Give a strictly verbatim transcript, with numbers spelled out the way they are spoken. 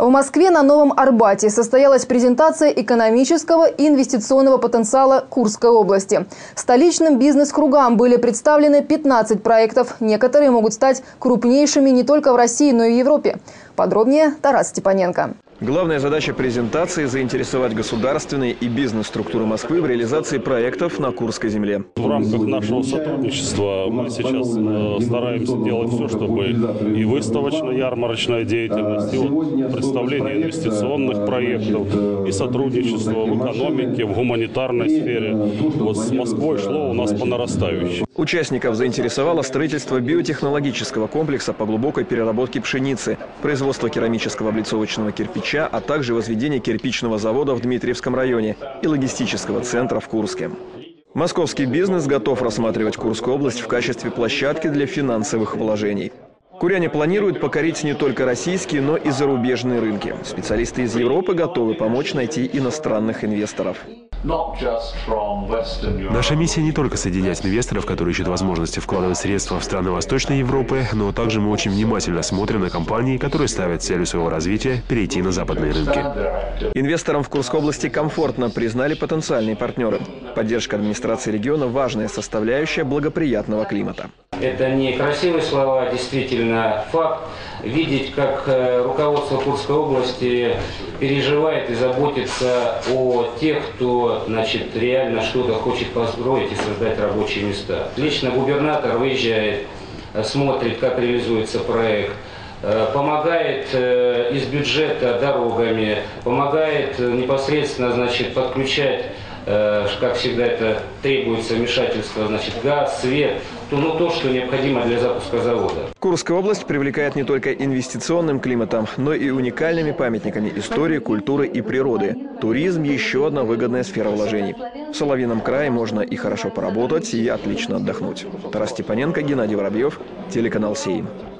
В Москве на Новом Арбате состоялась презентация экономического и инвестиционного потенциала Курской области. Столичным бизнес-кругам были представлены пятнадцать проектов. Некоторые могут стать крупнейшими не только в России, но и в Европе. Подробнее Тарас Степаненко. Главная задача презентации – заинтересовать государственные и бизнес-структуры Москвы в реализации проектов на Курской земле. В рамках нашего сотрудничества мы сейчас э, стараемся делать все, чтобы и выставочно-ярмарочная деятельность, и вот представление инвестиционных проектов, и сотрудничество в экономике, в гуманитарной сфере. Вот с Москвой шло у нас по нарастающей. Участников заинтересовало строительство биотехнологического комплекса по глубокой переработке пшеницы, производство керамического облицовочного кирпича, а также возведение кирпичного завода в Дмитриевском районе и логистического центра в Курске. Московский бизнес готов рассматривать Курскую область в качестве площадки для финансовых вложений. Куряне планируют покорить не только российские, но и зарубежные рынки. Специалисты из Европы готовы помочь найти иностранных инвесторов. Наша миссия не только соединять инвесторов, которые ищут возможности вкладывать средства в страны Восточной Европы, но также мы очень внимательно смотрим на компании, которые ставят целью своего развития перейти на западные рынки. Инвесторам в Курской области комфортно, признали потенциальные партнеры. Поддержка администрации региона – важная составляющая благоприятного климата. Это не красивые слова, а действительно факт. Видеть, как руководство Курской области переживает и заботится о тех, кто, значит, реально что-то хочет построить и создать рабочие места. Лично губернатор выезжает, смотрит, как реализуется проект, помогает из бюджета дорогами, помогает непосредственно, значит, подключать, как всегда это требуется, вмешательство, значит, газ, свет, то, ну, то, что необходимо для запуска завода. Курская область привлекает не только инвестиционным климатом, но и уникальными памятниками истории, культуры и природы. Туризм – еще одна выгодная сфера вложений. В Соловьином крае можно и хорошо поработать, и отлично отдохнуть. Тарас Степаненко, Геннадий Воробьев, телеканал «Сейм».